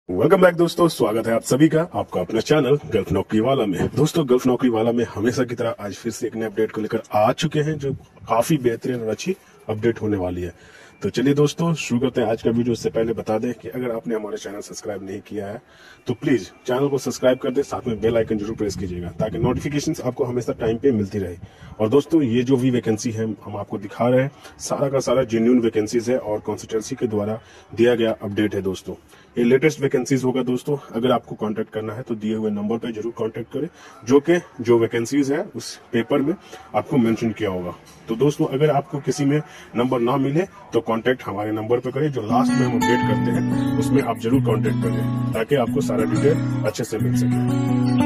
Welcome back दोस्तों, स्वागत है आप सभी का आपका अपना चैनल गल्फ नौकरी वाला में। दोस्तों, गल्फ नौकरी वाला में हमेशा की तरह आज फिर से एक नए अपडेट को लेकर आ चुके हैं जो काफी बेहतरीन और अच्छी अपडेट होने वाली है। तो चलिए दोस्तों शुरू करते हैं आज का वीडियो। इससे पहले बता दें कि अगर आपने हमारे चैनल सब्सक्राइब नहीं किया है तो प्लीज चैनल को सब्सक्राइब कर दें, साथ में बेल आइकन जरूर प्रेस कीजिएगा ताकि नोटिफिकेशंस आपको हमेशा टाइम पे मिलती रहे। और दोस्तों, ये जो भी वैकेंसी है हम आपको दिखा रहे हैं, सारा का सारा जेन्युइन वैकेंसीज है और कंसल्टेंसी के द्वारा दिया गया अपडेट है। दोस्तों, ये लेटेस्ट वैकेंसीज होगा। दोस्तों, अगर आपको कांटेक्ट करना है तो दिए हुए नंबर पे जरूर कांटेक्ट करें, जो वैकेंसीज है उस पेपर में आपको मेंशन किया होगा। तो दोस्तों, अगर आपको किसी में नंबर ना मिले तो कांटेक्ट हमारे नंबर पे करें, जो लास्ट में हम अपडेट करते हैं उसमें आप जरूर कांटेक्ट करें ताकि आपको सारा डिटेल अच्छे से मिल सके।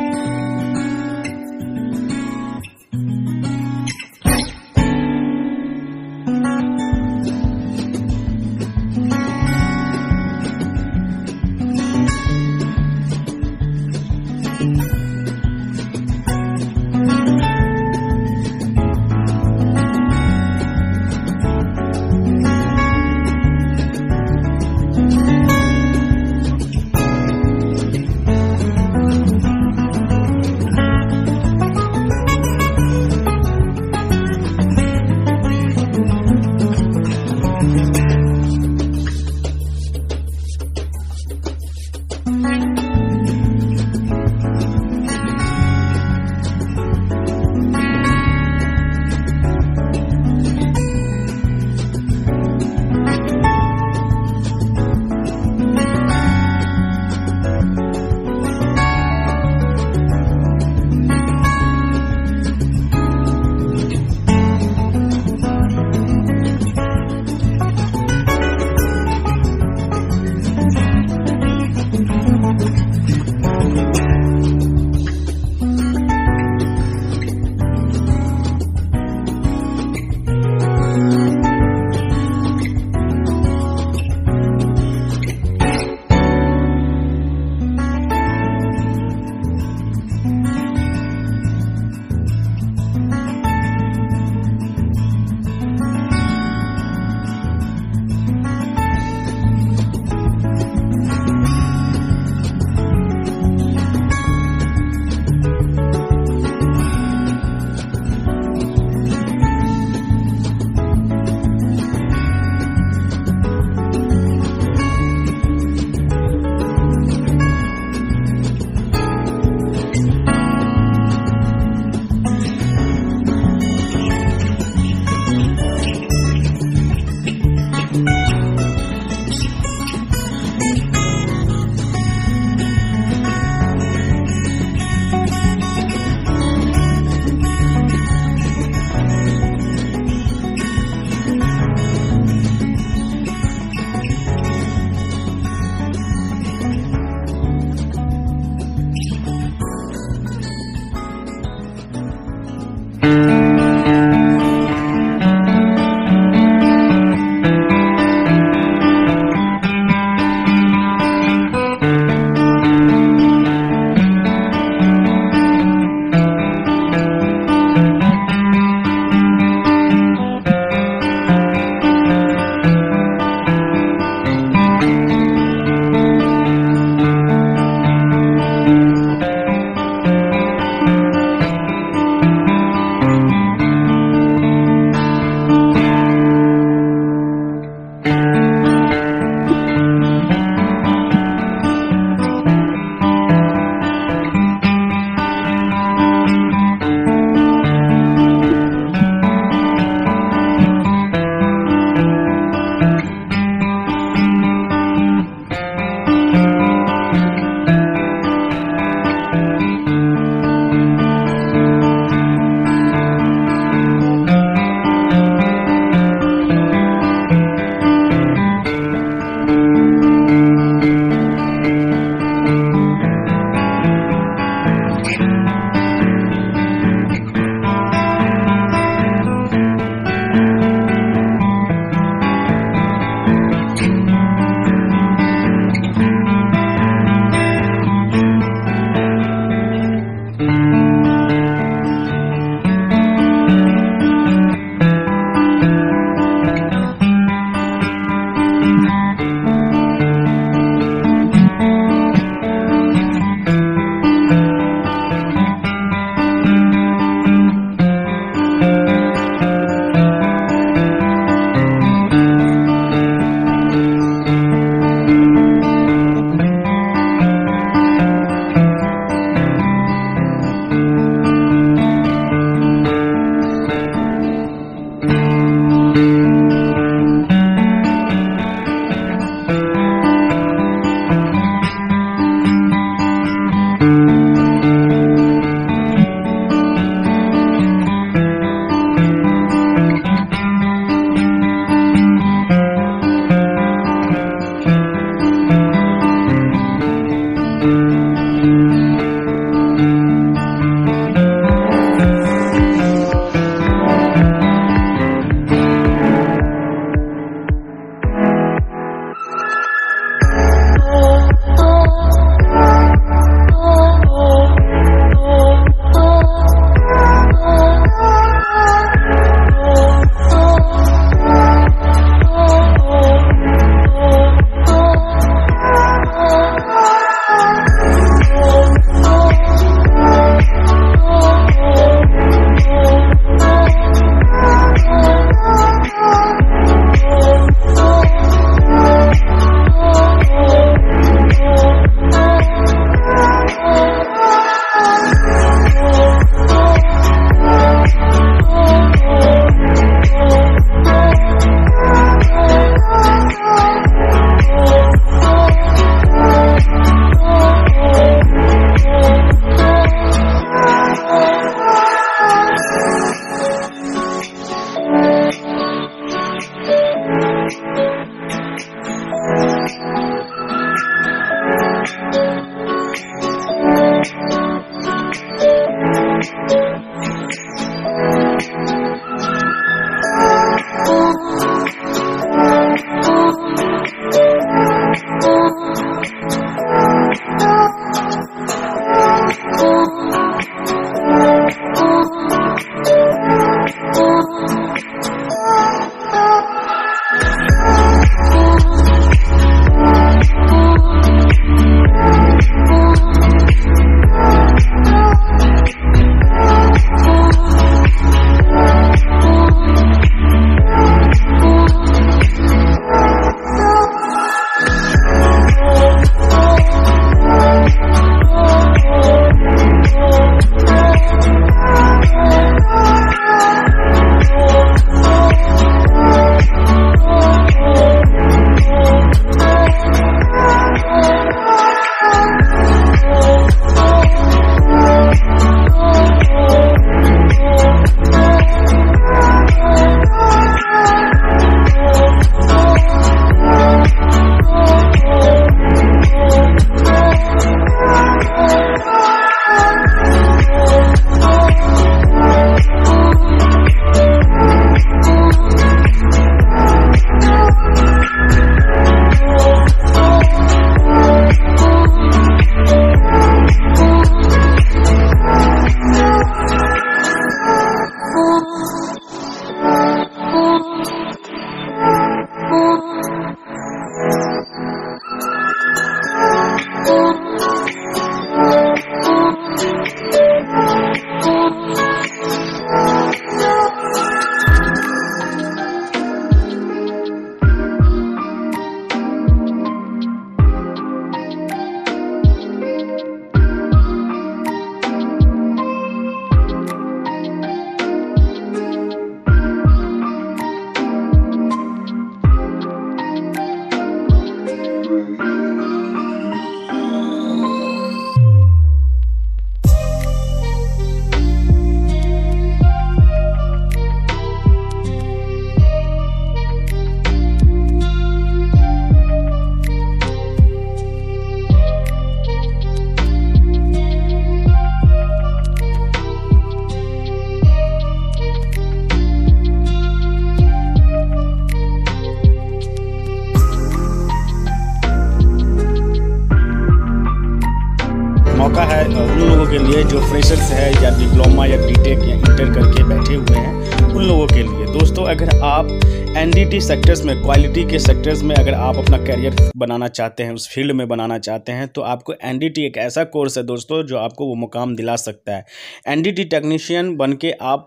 मौका है उन लोगों के लिए जो फ्रेशर्स है या डिप्लोमा या बीटेक या इंटर करके बैठे हुए हैं, उन लोगों के लिए। दोस्तों अगर आप एनडीटी सेक्टर्स में, क्वालिटी के सेक्टर्स में अगर आप अपना करियर बनाना चाहते हैं, उस फील्ड में बनाना चाहते हैं, तो आपको एनडीटी एक ऐसा कोर्स है दोस्तों जो आपको वो मुकाम दिला सकता है। एनडीटी टेक्नीशियन बन के आप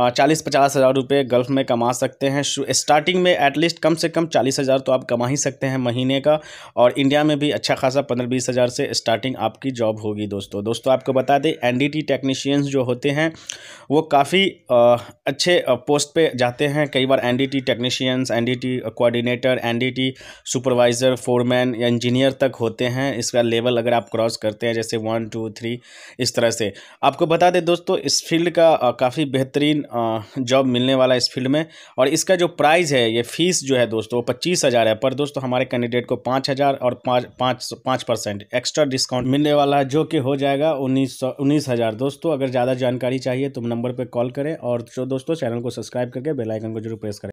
40-50 हज़ार रुपये गल्फ़ में कमा सकते हैं। स्टार्टिंग में एटलीस्ट कम से कम 40 हज़ार तो आप कमा ही सकते हैं महीने का, और इंडिया में भी अच्छा खासा 15-20 हज़ार से स्टार्टिंग आपकी जॉब होगी दोस्तों आपको बता दें एनडीटी टेक्नीशियंस जो होते हैं वो काफ़ी अच्छे पोस्ट पे जाते हैं। कई बार NDT technician technicians, NDT coordinator, NDT supervisor, foreman या इंजीनियर तक होते हैं। इसका लेवल अगर आप क्रॉस करते हैं जैसे 1, 2, 3 इस तरह से। आपको बता दें दोस्तों, इस फील्ड का काफ़ी बेहतरीन जॉब मिलने वाला है इस फील्ड में। और इसका जो प्राइस है, ये फीस जो है दोस्तों 25,000 है, पर दोस्तों हमारे कैंडिडेट को 5,000 और 5% एक्स्ट्रा डिस्काउंट मिलने वाला है, जो कि हो जाएगा 19,000। दोस्तों अगर ज़्यादा जानकारी चाहिए तो नंबर पर कॉल करें, और जो दोस्तों चैनल को सब्सक्राइब करके बेल आइकन को जरूर प्रेस करें।